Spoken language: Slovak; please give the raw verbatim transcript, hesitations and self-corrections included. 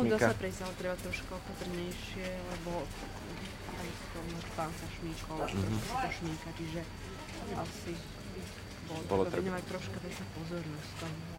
šmíka. dá sa prejsť, ale treba trošku opatrnejšie, lebo aj tom pán sa šmíkol, už Mhm. trošku sa pošmíka, čiže asi bolo, Bolo treba treba. venovať troška väčšiu pozornosť tomu.